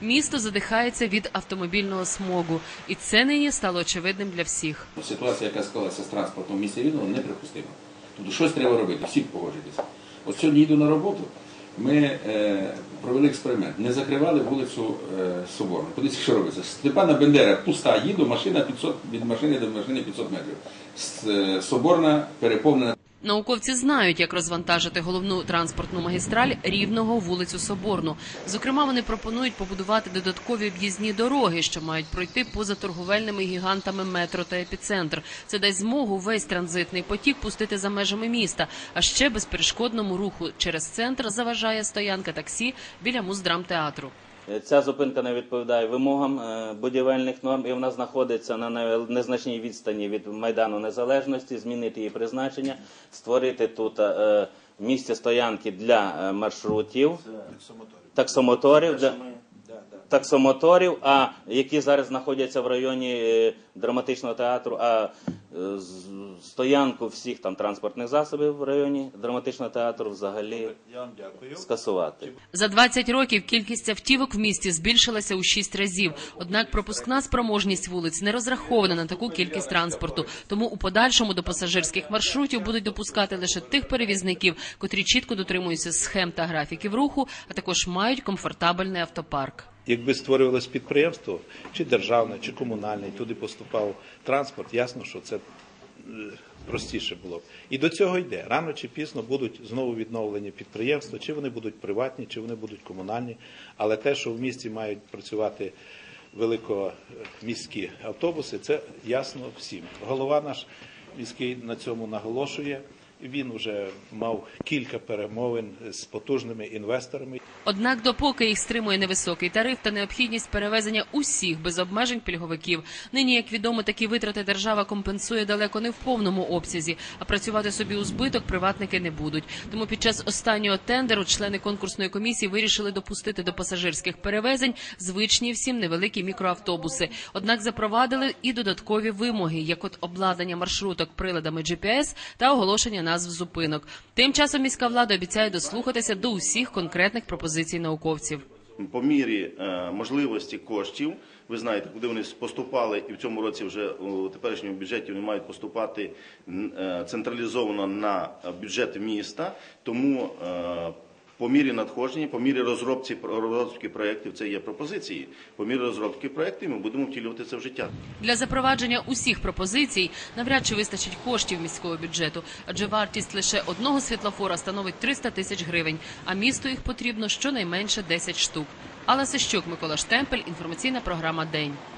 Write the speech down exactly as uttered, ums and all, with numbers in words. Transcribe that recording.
Місто задихається від автомобільного смогу. І це нині стало очевидним для всіх. Ситуація, яка склалася з транспортом в місті Рівного, неприпустима. Тобто щось треба робити, всі погоджуйтеся. От сьогодні їду на роботу, ми е, провели експеримент. Не закривали вулицю е, Соборну. Подивіться, що робиться. Степана Бендера пуста, їду, машина п'ятсот, від машини до машини п'ятсот метрів. С, Соборна переповнена. Науковці знають, як розвантажити головну транспортну магістраль Рівного вулицю Соборну. Зокрема, вони пропонують побудувати додаткові об'їзні дороги, що мають пройти поза торговельними гігантами метро та епіцентр. Це дасть змогу весь транзитний потік пустити за межами міста. А ще безперешкодному руху через центр заважає стоянка таксі біля муздрамтеатру. Ця зупинка не відповідає вимогам будівельних норм, і вона знаходиться на незначній відстані від Майдану Незалежності. Змінити її призначення, створити тут місце стоянки для маршрутів, таксомоторів, таксомоторів, а які зараз знаходяться в районі драматичного театру, а стоянку всіх там транспортних засобів в районі драматичного театру взагалі скасувати. За двадцять років кількість автівок в місті збільшилася у шість разів. Однак пропускна спроможність вулиць не розрахована на таку кількість транспорту. Тому у подальшому до пасажирських маршрутів будуть допускати лише тих перевізників, котрі чітко дотримуються схем та графіків руху, а також мають комфортабельний автопарк. Якби створювалось підприємство, чи державне, чи комунальне, і туди поступав транспорт, ясно, що це простіше було б. І до цього йде. Рано чи пізно будуть знову відновлені підприємства, чи вони будуть приватні, чи вони будуть комунальні. Але те, що в місті мають працювати великоміські автобуси, це ясно всім. Голова наш міський на цьому наголошує. Він вже мав кілька перемовин з потужними інвесторами. Однак допоки їх стримує невисокий тариф та необхідність перевезення усіх без обмежень пільговиків. Нині, як відомо, такі витрати держава компенсує далеко не в повному обсязі, а працювати собі у збиток приватники не будуть. Тому під час останнього тендеру члени конкурсної комісії вирішили допустити до пасажирських перевезень звичні всім невеликі мікроавтобуси. Однак запровадили і додаткові вимоги, як от обладнання маршруток приладами джі пі ес та оголошення назв зупинок. Тим часом міська влада обіцяє дослухатися до усіх конкретних пропозицій науковців. По мірі е, можливості коштів, ви знаєте, куди вони поступали, і в цьому році вже у теперішньому бюджеті вони мають поступати е, централізовано на бюджет міста, тому е, по мірі надходження, по мірі розробки, розробки проєктів, це є пропозиції, по мірі розробки проєктів ми будемо втілювати це в життя. Для запровадження усіх пропозицій навряд чи вистачить коштів міського бюджету, адже вартість лише одного світлофора становить триста тисяч гривень, а місту їх потрібно щонайменше десять штук. Алла Сищук, Микола Штемпель, інформаційна програма «День».